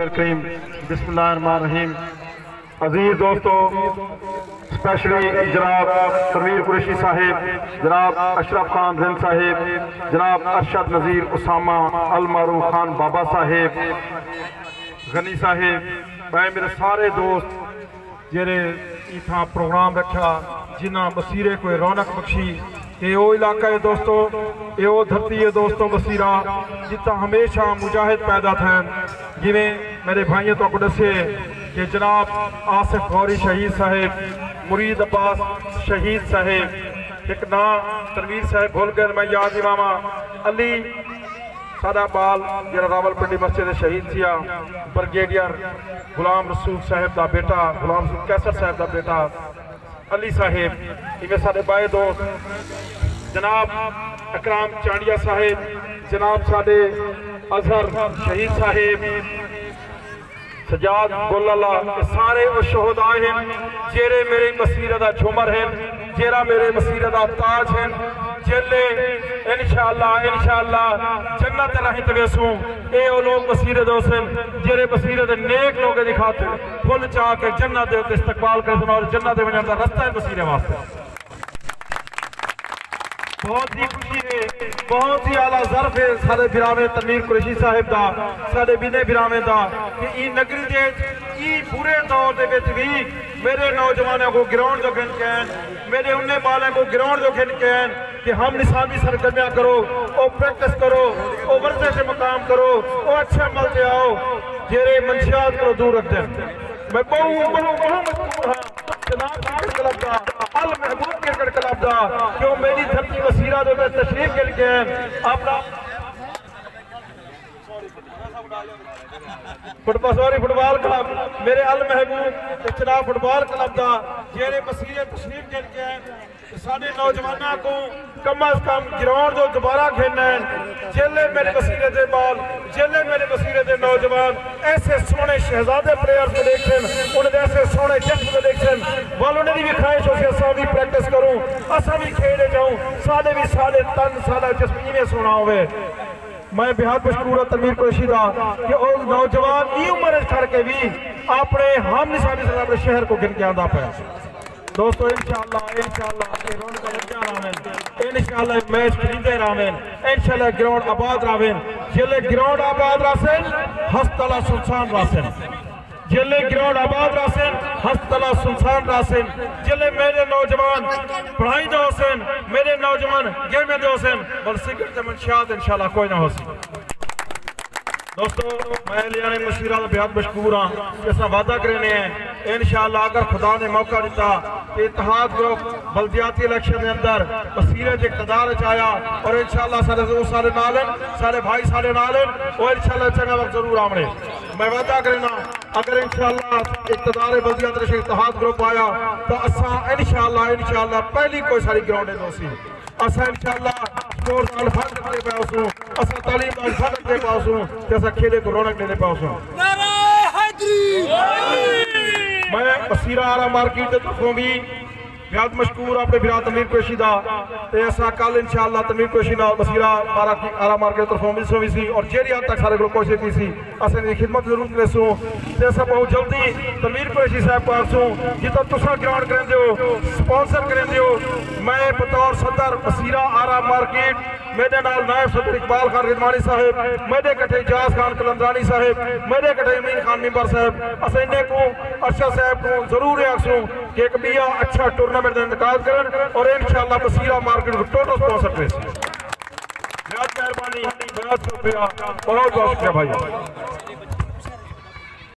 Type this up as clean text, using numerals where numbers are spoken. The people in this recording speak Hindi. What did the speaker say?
करीम बिस्मिल्लाहिर्रहमानिर्रहीम। अजीज दोस्तों, स्पेशली जनाब तनवीर कुरैशी साहिब, जनाब अशरफ खान जिंद साहिब, जनाब अरशद नज़ीर उसामा अल मारूफ खान बाबा साहिब, गनी साहिब, मैं मेरे सारे दोस्त जेरे इतना प्रोग्राम रखा जिन्हें बसीरे को रौनक बख्शी। ये वो इलाका है दोस्तों, ये वो धरती है दोस्तों बसीरा जितना हमेशा मुजाहिद पैदा थे। जिमें मेरे भाइयों तो दसे कि जनाब आसिफ गौरी शहीद साहिब, मुरीद अब्बास शहीद साहिब, एक ना तनवीर साहिब भूल गए, मैं याद इमामा अली सादा बाल जरा रावलपिंडी मस्जिद शहीद थिया, ब्रिगेडियर गुलाम रसूल साहिब का बेटा, गुलाम रसूल कैसर साहिब का बेटा अली साहिब, इवें साढ़े बाए दोस्त जनाब अकराम चांडिया साहिब, जनाब साढ़े अजहर शहीद साहिब, सजाद बोलाला, सारे वो शोहदा हैं जेरे मेरे मसीरत दा झूमर हैं, जेरा मेरे मसीरत दा ताज हैं, जेले इंशाअल्लाह जन्नत रही तवेसू। ए वो लोग मसीरत दोसन जेरे मसीरत नेक लोग दिखाते फुल चाह के जन्नत दे इस्तकबाल कर और जन्नत दे वजन दा रास्ता है मसीरे वास्ते। बहुत ही खुशी है, बहुत ही आला ज़र्फ है सारे बिरावे तनवीर कुरैशी साहिब दा, सारे बिने बिरावे दा कि ई नगरी दे ई बुरे दौर दे विच भी मेरे नौजवानों को ग्राउंड जो खेल कैन, मेरे उन्ने बाले को ग्राउंड जो खेल कैन कि हम निशानी सरगर्मियां करो, ओ प्रैक्टिस करो, ओ वर्जे से मकाम करो, ओ अच्छे अमल से आओ, जेरे मंशियात को दूर रख दें। मैं बहुत मजबूर हाँ जनाब क्रिकेट क्लब का अल महबूब क्रिकेट क्लब का क्यों मेरी धरती वसीरा जो तशरीफ के लिए अपना फुटबॉल क्लब मेरे अल महबूब जनाब फुटबॉल क्लब का जेरे वसीरे तशरीफ के लिए साढ़े नौजवानों को कम अज कम ग्राउंड जो दोबारा खेलना है। जेले मेरे वसीले दे बाल, जेले मेरे वसीले दे नौजवान ऐसे सोने शहजादे प्लेयर्स को देखते हैं, उन्हें ऐसे सोने जश्न को देखते हैं, वालों ने भी ख्वाहिश हो असा भी प्रैक्टिस करूँ, असा भी खेले जाऊँ, साढ़े भी साढ़े तन साढ़ा जस्मी में सोना हुए। मैं बेहद मशकूर तनवीर कुरैशी दा कि वो नौजवान ई उम्र करके भी अपने हम निशानी से अपने शहर को गिन के आंदा पे दोस्तों। इंशाअल्लाह मैच खरीदे रावेन, इंशाअल्लाह ग्राउंड आबाद रावेन, जिले ग्राउंड आबाद रासेन हस्तला सुनसान रासेन, जिले ग्राउंड आबाद रासेन हस्तला सुनसान रासेन, जिले मेरे नौजवान पढ़ाई दे हुसैन, मेरे नौजवान गेमे दे हुसैन और सिगरेट ते मंशियात इंशाअल्लाह कोई ना हो। दोस्तों मैं लियाने मशीरा का बेहद मशकूर हाँ, ऐसा वादा करने हैं इंशाअल्लाह अगर खुदा ने मौका दिता इत्तेहाद ग्रुप बल्दियाती इलेक्शन के अंदर वसीले के इक़्तिदार आया और इंशाअल्लाह सारे नाल सारे भाई सारे नाल और इंशाअल्लाह चंगा वक्त जरूर आमने। मैं वादा करना अगर इंशाअल्लाह इक़्तिदार बल्दियात इत्तेहाद ग्रुप आया तो असा इंशाअल्लाह पहली कोई सारी ग्राउंड दोसी असा इंशाअल्लाह स्पोर्ट्स नाल फंड करते पाऊँ, असा तालीम नाल फंड करते पाऊँ, जैसा खेले को रौनक देने पाऊँ। मैं बसीरा आरा मार्केट के तरफों भी बेहद मशकूर अपने बिरा तनवीर कुरैशी दा ऐसा कल इंशाअल्लाह तनवीर कुरैशी नाल बसीरा आरा मार्केट तरफों भी सी और जेरी हद तक सारे को कोशिश की सी असें खिदमत जरूर करेसूँ ते असा बहुत जल्दी तनवीर कुरैशी साहब पासूँ जितना तुसा ग्राउंड करेंदे हो स्पॉन्सर करेंदे हो। मैं बतौर सदर बसीरा आरा मार्केट मेरे नाल नायब सदर इकबाल खान रिदवानी साहिब, मेरे कटे इजाज खान कलंदरानी साहिब, मेरे कटे अमीन खान मिंबर साहब असें इन्हें को अरशद साहब को जरूर आखसूँ कि एक बिया अच्छा टूर्नामेंट का इंतकाल करें और इंशाअल्लाह बसीरा मार्केट को टोटल स्पॉन्सर करें। बहुत मेहरबानी, बहुत शुक्रिया, बहुत शुक्रिया भाई।